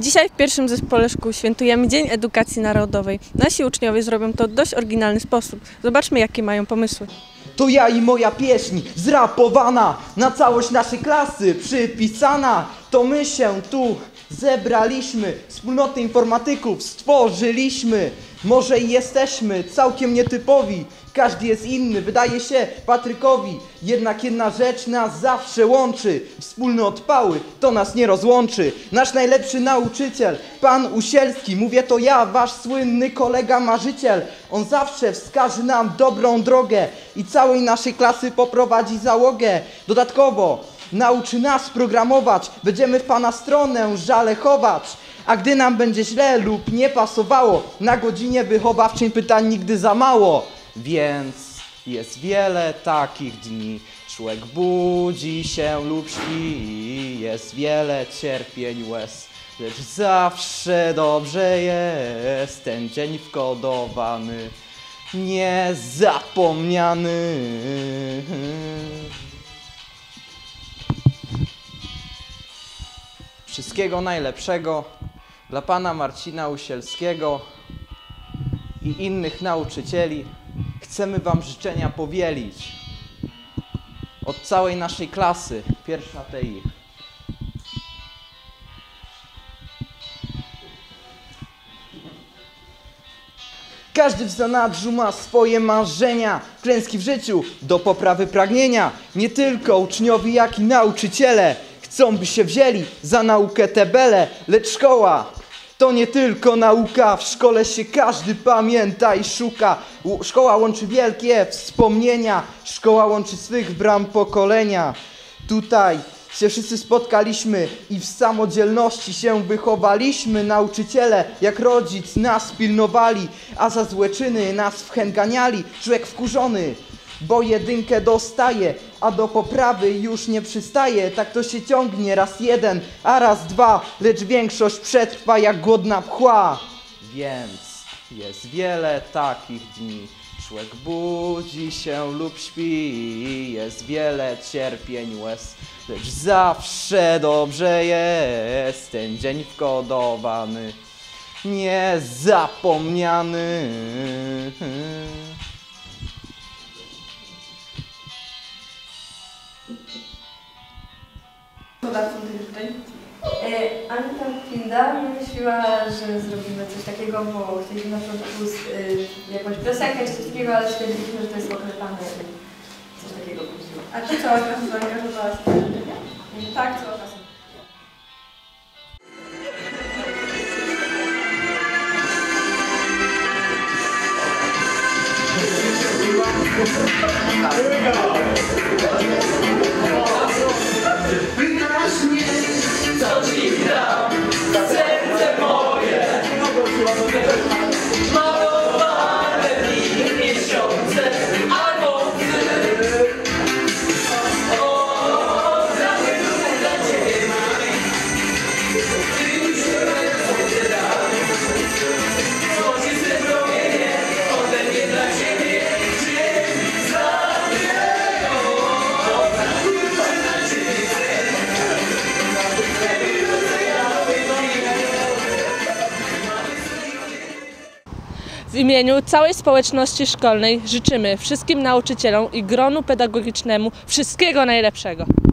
Dzisiaj w pierwszym zespole szkół świętujemy Dzień Edukacji Narodowej. Nasi uczniowie zrobią to w dość oryginalny sposób. Zobaczmy, jakie mają pomysły. To ja i moja pieśń, zrapowana, na całość naszej klasy przypisana. To my się tu zebraliśmy, wspólnotę informatyków stworzyliśmy. Może i jesteśmy całkiem nietypowi, każdy jest inny, wydaje się Patrykowi. Jednak jedna rzecz nas zawsze łączy, wspólne odpały, to nas nie rozłączy. Nasz najlepszy nauczyciel, pan Usielski, mówię to ja, wasz słynny kolega marzyciel. On zawsze wskaże nam dobrą drogę i całej naszej klasy poprowadzi załogę. Dodatkowo nauczy nas programować, będziemy w pana stronę żale chować. A gdy nam będzie źle lub nie pasowało, na godzinie wychowawczej pytań nigdy za mało. Więc jest wiele takich dni, człowiek budzi się lub śpi. Jest wiele cierpień, łez, lecz zawsze dobrze jest ten dzień wkodowany, niezapomniany. Wszystkiego najlepszego dla pana Marcina Usielskiego i innych nauczycieli. Chcemy wam życzenia powielić od całej naszej klasy, pierwsza TI. Każdy w zanadrzu ma swoje marzenia, klęski w życiu do poprawy pragnienia. Nie tylko uczniowie, jak i nauczyciele chcą, by się wzięli za naukę tebele, lecz szkoła to nie tylko nauka, w szkole się każdy pamięta i szuka. Szkoła łączy wielkie wspomnienia, szkoła łączy swych bram pokolenia. Tutaj się wszyscy spotkaliśmy i w samodzielności się wychowaliśmy. Nauczyciele jak rodzic nas pilnowali, a za złe czyny nas wchęganiali. Człowiek wkurzony, bo jedynkę dostaje, a do poprawy już nie przystaje. Tak to się ciągnie, raz jeden, a raz dwa, lecz większość przetrwa jak głodna pchła. Więc jest wiele takich dni, człowiek budzi się lub śpi. Jest wiele cierpień, łez, lecz zawsze dobrze jest ten dzień wkodowany, niezapomniany. Podawcą tych życzeń. Anita Pinda wymyśliła, że zrobimy coś takiego, bo chcieliśmy na początku jakąś piosenkę czy coś takiego, ale stwierdziliśmy, że to jest oklepane i coś takiego wymyśliła. A ty cała klasa zaangażowała się w te życzenia? Tak, cała klasa. Pytasz mnie, co ci dam, serce moje, malowane dni, miesiące, albo ty. O, prawie dla ciebie mam, ty już nie dam. Złociste promienie, ode mnie dla ciebie, dzień za niego. W imieniu całej społeczności szkolnej życzymy wszystkim nauczycielom i gronu pedagogicznemu wszystkiego najlepszego.